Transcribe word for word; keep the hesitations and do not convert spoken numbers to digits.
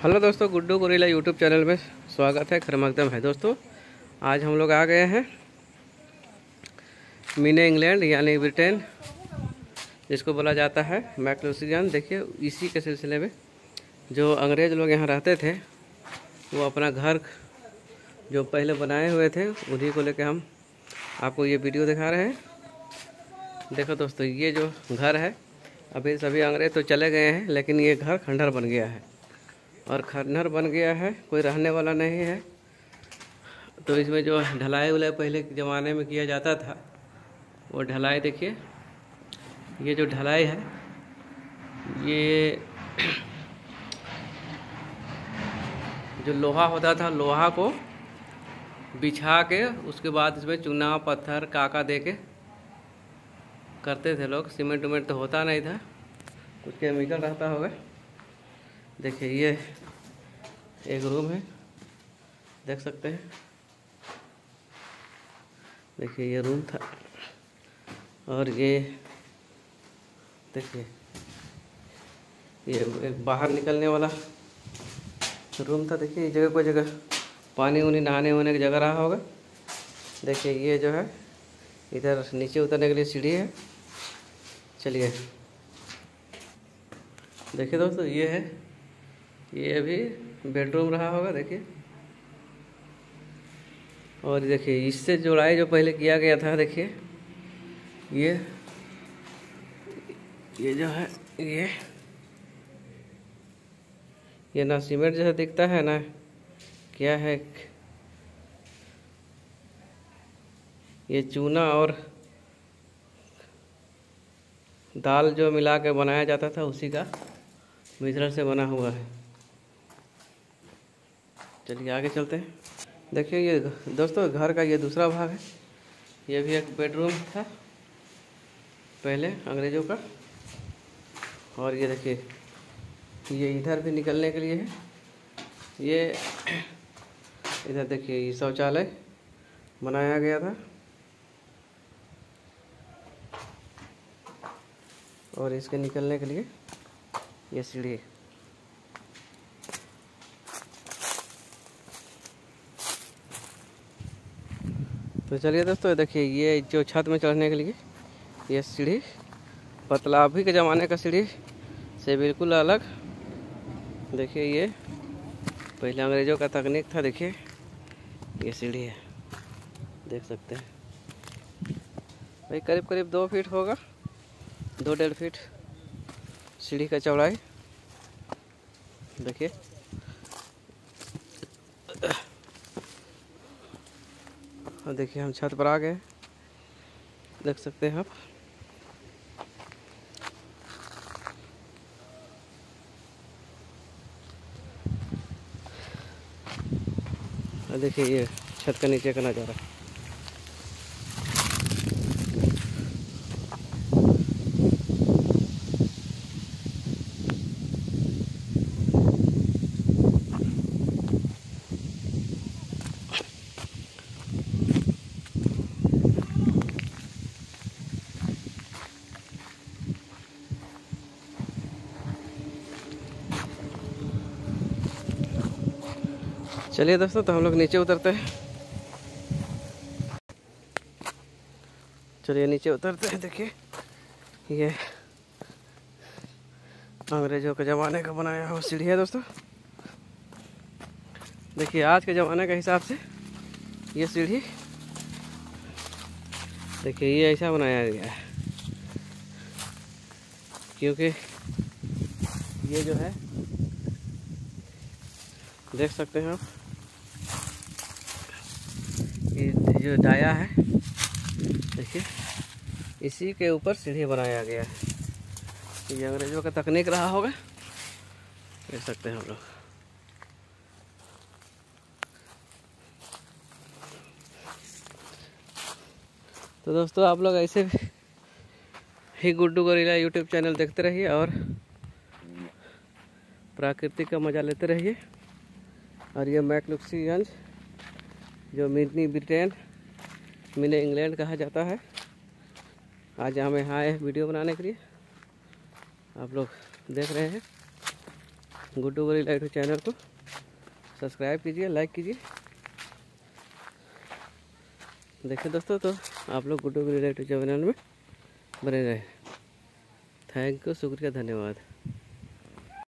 Hello दोस्तों, Guddu gorilla YouTube channel में स्वागत है। खरमकदम है दोस्तों। आज हम लोग आ गए हैं मिनी इंग्लैंड यानी ब्रिटेन, जिसको बोला जाता है मैक्लोसियन। देखिए, इसी के सिलसिले में जो अंग्रेज़ लोग यहाँ रहते थे, वो अपना घर जो पहले बनाए हुए थे, उन्हीं को लेकर हम आपको ये वीडियो दिखा रहे हैं। देखो दोस्तों, ये जो घर है, अभी सभी अंग्रेज़ तो चले गए हैं, लेकिन ये घर खंडहर बन गया है। और खंडहर बन गया है, कोई रहने वाला नहीं है। तो इसमें जो ढलाई उलाई पहले के ज़माने में किया जाता था, वो ढलाई देखिए। ये जो ढलाई है, ये जो लोहा होता था, लोहा को बिछा के उसके बाद इसमें चूना पत्थर काका दे के करते थे लोग। सीमेंट उमेंट तो होता नहीं था, कुछ केमिकल रहता होगा। देखिए, ये एक रूम है, देख सकते हैं। देखिए, ये रूम था। और ये देखिए, ये एक बाहर निकलने वाला रूम था। देखिए, इस जगह कोई जगह पानी उनी नहाने वहाने की जगह रहा होगा। देखिए, ये जो है इधर नीचे उतरने के लिए सीढ़ी है। चलिए देखिए दोस्तों, ये है, ये अभी बेडरूम रहा होगा। देखिए, और देखिए इससे जुड़ाई जो पहले किया गया था, देखिए ये ये जो है, ये ये ना सीमेंट जैसा दिखता है ना क्या है, ये चूना और दाल जो मिला के बनाया जाता था, उसी का मिश्रण से बना हुआ है। चलिए आगे चलते हैं। देखिए, ये दोस्तों घर का ये दूसरा भाग है। ये भी एक बेडरूम था पहले अंग्रेज़ों का। और ये देखिए, ये इधर भी निकलने के लिए है। ये इधर देखिए, ये शौचालय बनाया गया था। और इसके निकलने के लिए ये सीढ़ी। तो चलिए दोस्तों, देखिए ये जो छत में चढ़ने के लिए ये सीढ़ी पतला, अभी के ज़माने का सीढ़ी से बिल्कुल अलग। देखिए, ये पहले अंग्रेज़ों का तकनीक था। देखिए, ये सीढ़ी है, देख सकते हैं भाई। करीब करीब दो फीट होगा, दो डेढ़ फीट सीढ़ी का चौड़ाई। देखिए, और देखिए हम छत पर आ गए, देख सकते हैं आप। और देखिए, ये छत का नीचे का नज़ारा। चलिए दोस्तों, तो हम लोग नीचे उतरते हैं। चलिए नीचे उतरते हैं। देखिए, ये अंग्रेज़ों के ज़माने का बनाया हुआ सीढ़ी है दोस्तों। देखिए, आज के ज़माने के हिसाब से ये सीढ़ी देखिए ये ऐसा बनाया गया है, क्योंकि ये जो है, देख सकते हैं आप, ये जो डाया है, देखिए इसी के ऊपर सीढ़ी बनाया गया है। ये अंग्रेज़ों का तकनीक रहा होगा, देख सकते हैं हम लोग। तो दोस्तों, आप लोग ऐसे ही गुड्डू गोरिल्ला यूट्यूब चैनल देखते रहिए और प्राकृतिक का मज़ा लेते रहिए। और ये मैक्लोसियन जो मिनी ब्रिटेन मिनी इंग्लैंड कहा जाता है, आज हमें यहाँ आए वीडियो बनाने के लिए। आप लोग देख रहे हैं। गुड्डू गोरी लाइट चैनल को सब्सक्राइब कीजिए, लाइक कीजिए। देखिए दोस्तों, तो आप लोग गुड्डू गोरी लाइट चैनल में बने रहे। थैंक यू, शुक्रिया, धन्यवाद।